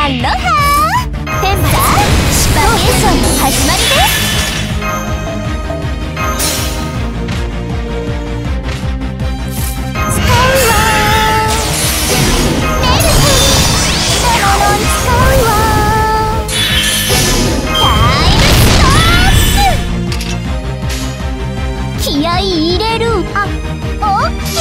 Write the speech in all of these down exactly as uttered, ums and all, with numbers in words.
アロハー。テンパバリエーションの始まりです。使うわメルヘンなものに使うわ。タイムストップ。気合い入れる。あ、オッケ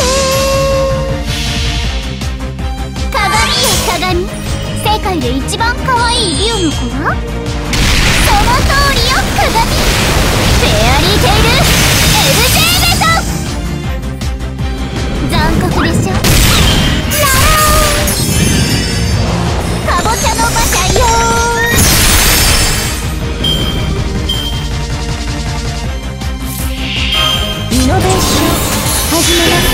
ー。鏡よ鏡、世界で一番可愛い竜の子はその通りよ。鏡フェアリーテイル エルジェー ベト。残酷でしょ。ララーかぼちゃの馬車よ。イノベーション始めます。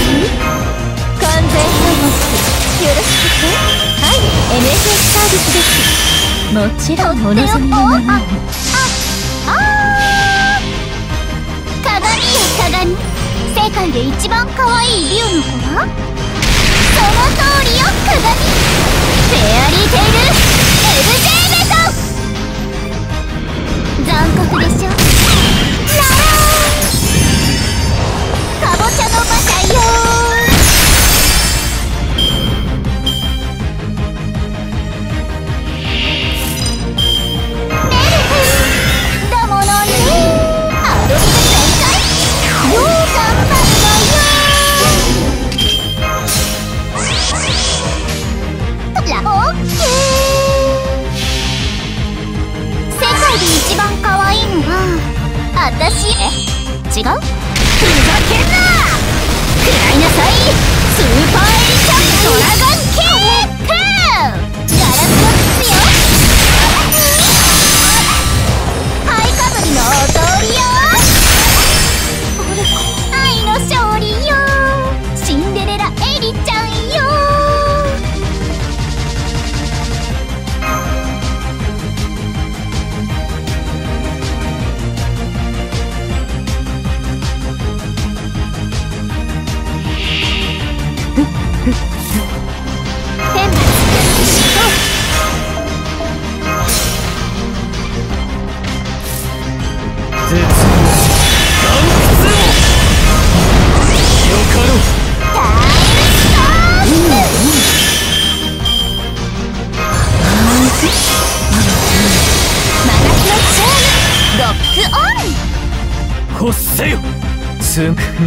完全保護よろしくね。はい、エヌエスエス サービスです。もちろんお望みのままに。あ、あ、あー鏡よ鏡、世界で一番可愛い竜の子はその通りよ。鏡フェアリーテイル エルジェー ベト。残酷でしょ。ララーかぼちゃの馬車よ。あたし、え、違う？ふざけんな！食らいなさい！スーパーエリシャンドラゴンキック！ガラスの靴よ！ハイかぶりのお通りよ！愛の勝利よ！シンデレラエリちゃんよ！ 欲せよすぐ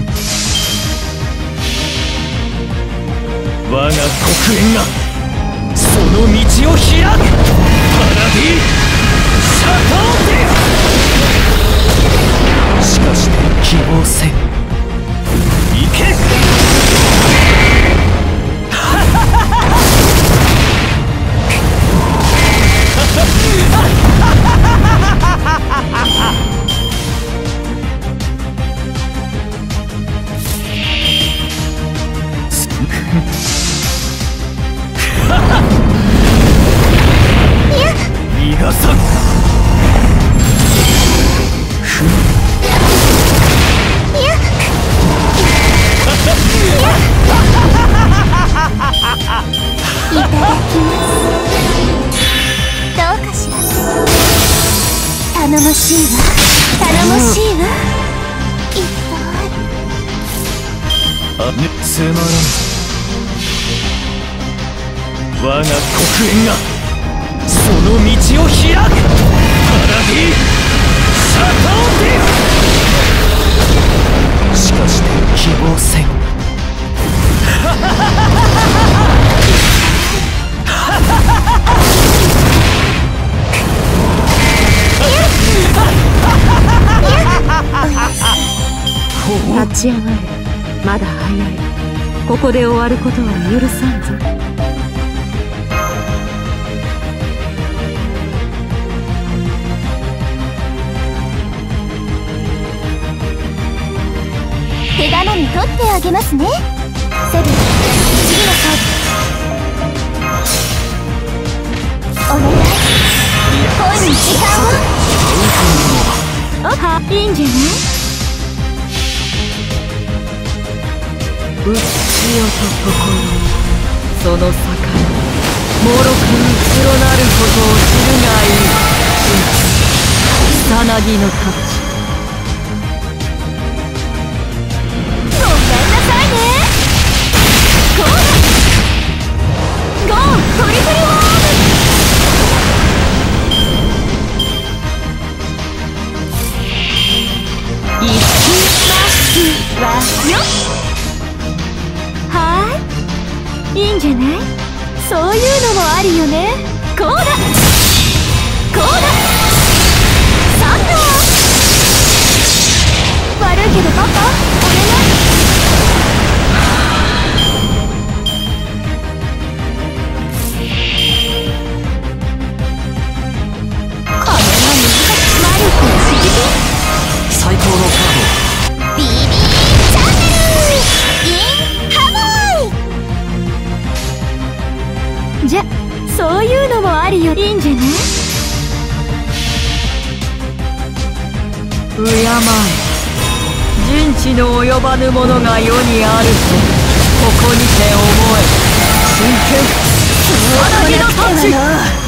我が黒煙がその道を開く。パラディシャトーティしかして希望せん。行け逃がさん。ふんいただきます。どうかしら。頼もしいわ頼もしいわ。いっぱい。 あ、ね、つまらん。我が黒煙がその道を開く。パラディシャトーティしかして希望せん。 立ち上がれ。まだ早い。ここで終わることは許さんぞ。 手玉に取ってあげますね。セブン、次のカードお願い。恋に時間を。あは、いいんじゃない？内よと心、その境もろくにプロなることを知るがいい。草薙のタッチ。 ごめんなさいね。ゴーゴートリプルワーム。いきますわよ。はーい、いいんじゃない。そういうのもあるよね。こうだこうだサンド悪いけどパパお願い。これは難しい。マルコの指最高のカード。 ビビーチャンネルインハモイ。じゃそういうのもあるよ。いいんじゃない。 敬え、人知の及ばぬものが世にあるとここにて思え。真剣草薙のタッチ。